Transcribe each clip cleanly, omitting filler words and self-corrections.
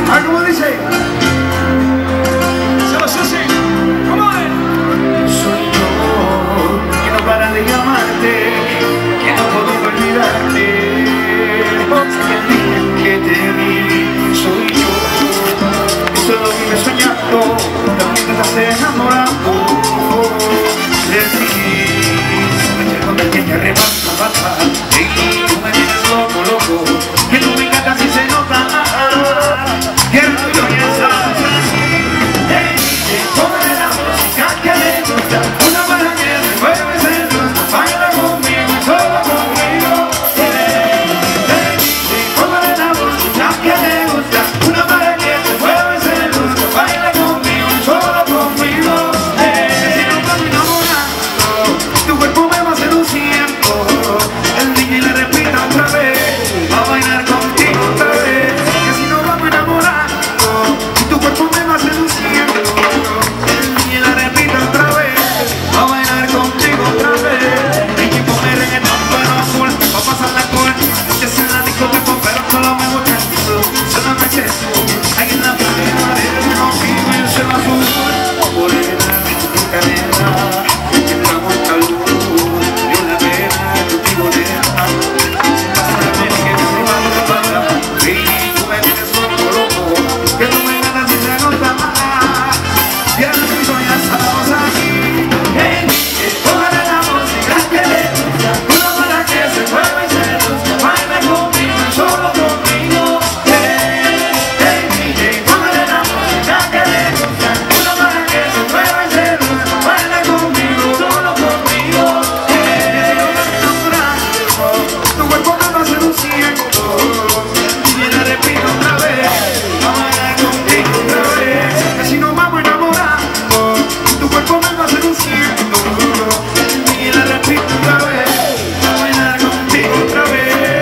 Ah, ¿cómo dice? Se los hace. ¿Cómo es? Soy yo, que no para de llamarte, que no puedo olvidarte. El día que te vi, soy yo. Y solo vive soñando, también te estás enamorando de ti. Me llevo de que te arrebata, y tú me tienes loco, loco, que tú me encantas y se nota. Quiero yo y esa toda la música que le gusta, una para que me mueve, se gusta, baila conmigo, solo conmigo. Toda la música que le gusta, una para que me mueve, se gusta, baila conmigo, solo conmigo. Si no estás enamorando, tu cuerpo me va seduciendo, el DJ le repita otra vez, va a bailar contigo otra vez. Que si no vamos enamorando, tu cuerpo me va seduciendo, el DJ le repita otra vez, va a bailar contigo otra vez. Y que poner reggaetón pero azul, va a pasar la corte, que es en la discoteca, pero solo me gusta tú, solamente tú. Ahí en la playa de conmigo y el cielo azul, morena, tu cadena, que traemos calor, yo la pena, contigo deja. Pásame que me roba la pata, y tú me tienes loco, loco, que tú me ganas y se nota. Y ahora tú ya estamos aquí, toda la música que le gusta, una para que se mueva y se gusta, baila conmigo, solo conmigo. Toda la música que le gusta, una para que se mueva y se gusta, baila conmigo, solo conmigo. Tu cuerpo me va seduciendo, y la repito otra vez, va a bailar contigo otra vez. Que si nos vamos enamorando, tu cuerpo me va seduciendo, y la repito otra vez, va a bailar contigo otra vez.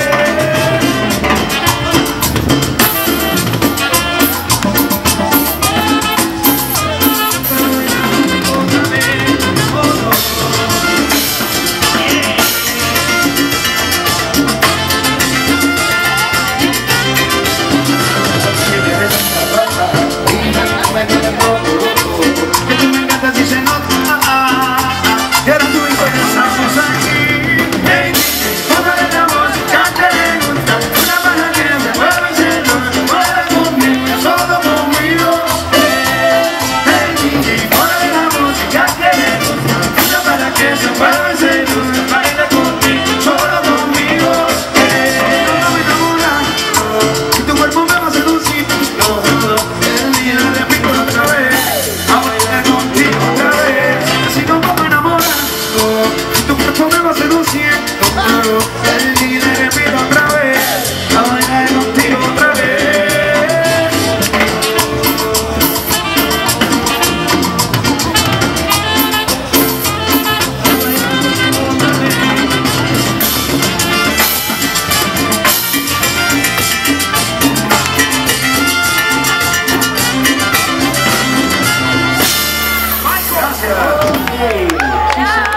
Que tú me encantas y se nota. Y ahora tú y yo estamos aquí. Toda la música que le gusta, una para que se mueva y se nota, baila conmigo, solo conmigo. Toda la música que le gusta, una para que se mueva y se nota, baila conmigo, solo conmigo. No me enamorando, y tu cuerpo me va seduciendo. El día le repito otra vez, a bailar contigo otra vez. Si no vamos enamorando, tu cuerpo me va seduciendo, el día le repito otra vez.